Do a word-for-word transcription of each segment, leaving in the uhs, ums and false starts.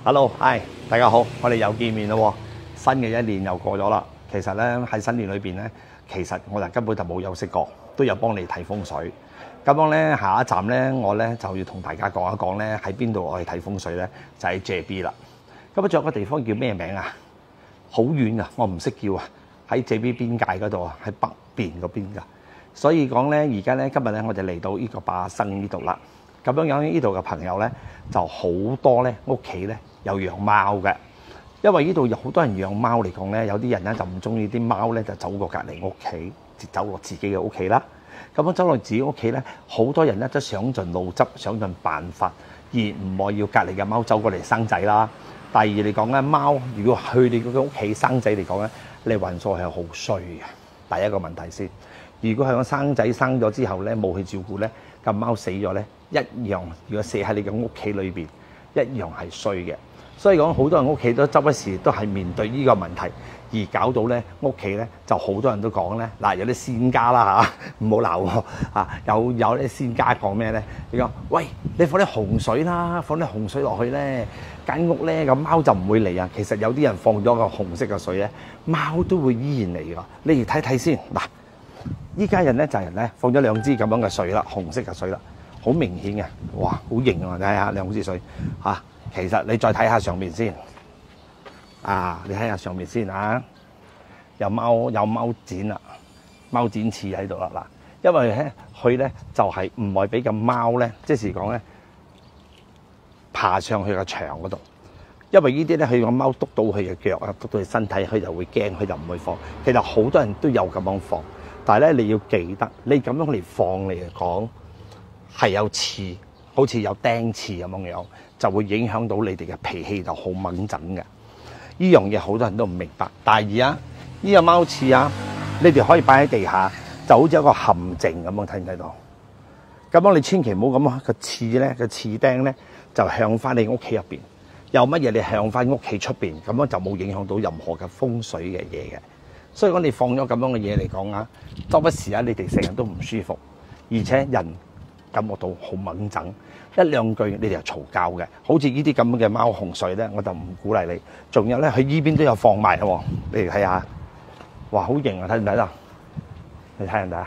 Hello，嗨，大家好，我哋又見面啦。新嘅一年又過咗啦。其實咧喺新年裏邊咧，其實我就根本就冇休息過，都有幫你睇風水。咁樣咧，下一站咧，我咧就要同大家講一講咧，喺邊度我哋睇風水咧，就喺 J B 啦。咁啊，仲有個地方叫咩名啊？好遠啊，我唔識叫啊。喺 J B 邊界嗰度啊，喺北邊嗰邊㗎。所以講咧，而家咧今日咧，我哋嚟到呢個巴生呢度啦。咁樣樣呢度嘅朋友咧，就好多咧屋企咧有養貓嘅，因為呢度有好多人養貓嚟講咧，有啲人咧就唔中意啲貓咧就走過隔離屋企，走過自己嘅屋企啦。咁樣走落自己屋企咧，好多人咧都想盡腦汁，想盡辦法，而唔愛要隔離嘅貓走過嚟生仔啦。第二嚟講咧，貓如果去你嗰個屋企生仔嚟講咧，你運數係好衰嘅。第一個問題先，如果係我生仔生咗之後咧冇去照顧咧，咁貓死咗咧，一樣如果死喺你嘅屋企裏邊，一樣係衰嘅。所以講好多人屋企都周不時都係面對呢個問題，而搞到咧屋企咧就好多人都講咧，嗱有啲仙家啦嚇，唔好鬧我啊！有有啲仙家講咩咧？你講喂，你放啲洪水啦，放啲洪水落去咧，間屋咧咁貓就唔會嚟啊！其實有啲人放咗個紅色嘅水咧，貓都會依然嚟㗎。你嚟睇睇先嗱，依家人咧就係人咧放咗兩支咁樣嘅水啦，紅色嘅水啦，好明顯嘅，哇，好型啊！睇下兩支水嚇。啊其實你再睇下上面先，啊，你睇下上面先啊，有貓有貓剪啦，貓剪刺喺度啦嗱，因為咧佢咧就係唔會俾個貓咧，即是講咧爬上去個牆嗰度，因為呢啲咧佢個貓篤到佢嘅腳啊，篤到佢身體，佢就會驚，佢就唔會放。其實好多人都有咁樣放，但係咧你要記得，你咁樣嚟放嚟講係有刺。好似有釘刺咁樣樣，就會影響到你哋嘅脾氣，就好掹陣嘅。呢樣嘢好多人都唔明白。第二啊，呢個貓刺啊，你哋可以擺喺地下，就好似一個陷阱咁樣，睇唔睇到？咁樣你千祈唔好咁啊！個刺咧，個刺釘咧就向翻你屋企入邊。有乜嘢你向翻屋企出邊，咁樣就冇影響到任何嘅風水嘅嘢嘅。所以講你放咗咁樣嘅嘢嚟講啊，周不時啊，你哋成日都唔舒服，而且人感覺到好掹陣，一兩句你哋就嘈交嘅，好似呢啲咁嘅貓洪水咧，我就唔鼓勵你。仲有咧，佢依邊都有放埋喎，你哋睇下，哇，好型啊！睇唔睇到？你睇唔睇啊？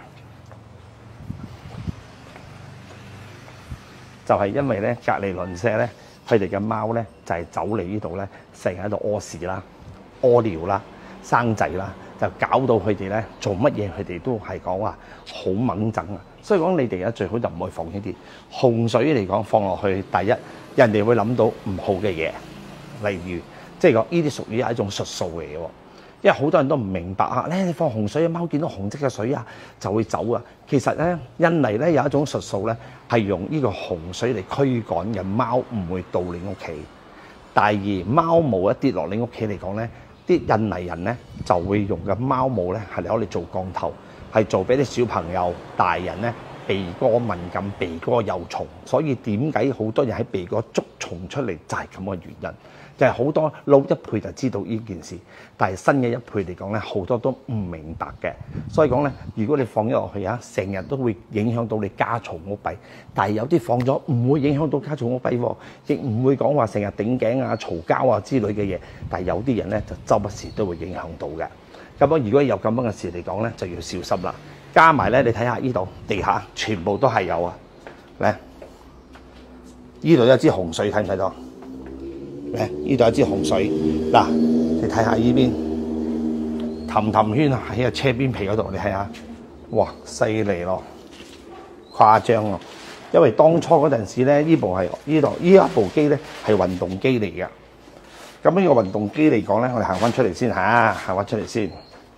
就係因為咧隔離鄰舍咧，佢哋嘅貓咧就係走嚟呢度咧，成日喺度屙屎啦、屙尿啦、生仔啦，就搞到佢哋咧做乜嘢，佢哋都係講話好掹陣啊！所以講你哋咧最好就唔可以放呢啲洪水嚟講放落去。第一，人哋會諗到唔好嘅嘢，例如即係講呢啲屬於係一種術數嚟嘅喎。因為好多人都唔明白啊，咧你放洪水，貓見到紅色嘅水啊就會走啊。其實咧，印尼咧有一種術數咧係用呢個洪水嚟驅趕嘅貓唔會到你屋企。第二，貓毛一跌落你屋企嚟講咧，啲印尼人咧就會用嘅貓毛咧係攞嚟做降頭。係做俾啲小朋友、大人咧鼻哥敏感、鼻哥有蟲，所以點解好多人喺鼻哥捉蟲出嚟就係咁嘅原因。就係、是、好多老一輩就知道呢件事，但係新嘅一輩嚟講咧，好多都唔明白嘅。所以講咧，如果你放咗落去啊，成日都會影響到你家嘈屋閉。但係有啲放咗唔會影響到家嘈屋閉喎，亦唔會講話成日頂頸啊、嘈交啊之類嘅嘢。但係有啲人咧就周不時都會影響到嘅。咁樣如果有咁樣嘅事嚟講咧，就要小心啦。加埋咧，你睇下呢度地下全部都係有啊。咧，呢度有一支洪水，睇唔睇到？咧，呢度有一支洪水。嗱，你睇下呢邊氹氹圈啊，喺個車邊皮嗰度，你睇下，哇，犀利咯，誇張咯。因為當初嗰陣時咧，呢部係呢度呢一部機咧係運動機嚟嘅。咁呢個運動機嚟講咧，我哋行翻出嚟先嚇，行翻出嚟先。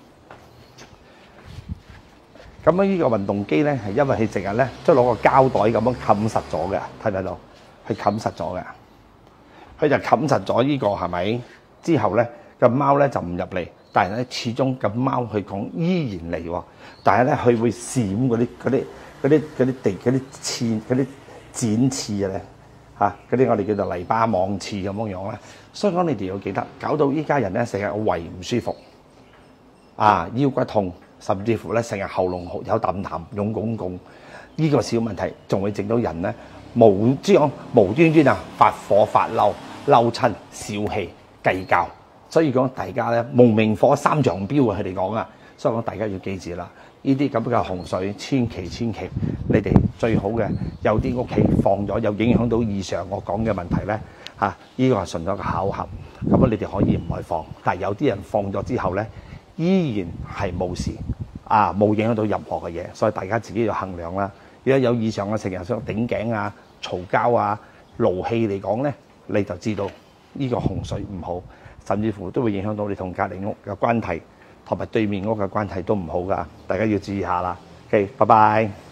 咁樣呢個運動機咧，係因為佢成日咧，即係攞個膠袋咁樣冚實咗嘅，睇唔睇到？佢冚實咗嘅，佢就冚實咗呢個係咪？之後咧，個貓咧就唔入嚟，但係咧始終個貓佢講依然嚟喎。但係咧，佢會閃嗰啲嗰啲嗰啲嗰啲地嗰啲刺嗰啲剪刺咧嚇，嗰啲我哋叫做泥巴網刺咁樣樣咧。所以講你哋要記得，搞到依家人咧成日胃唔舒服，啊腰骨痛。甚至乎咧，成日喉嚨有啖啖、湧拱拱，呢個小問題仲會整到人咧無將無端端啊發火發嬲， 嬲親、小氣、計較。所以講大家咧無名火三丈標啊，佢哋講啊，所以講大家要記住啦。呢啲咁嘅洪水，千祈千祈，你哋最好嘅有啲屋企放咗，有影響到以上我講嘅問題咧嚇，呢、啊呢個係純咗個巧合。咁你哋可以唔去放，但係有啲人放咗之後咧，依然係冇事啊，冇影響到任何嘅嘢，所以大家自己要衡量啦。如果有以上嘅成日想頂頸啊、嘈交啊、勞氣嚟講咧，你就知道呢個洪水唔好，甚至乎都會影響到你同隔離屋嘅關係，同埋對面屋嘅關係都唔好噶，大家要注意下啦。OK，拜拜。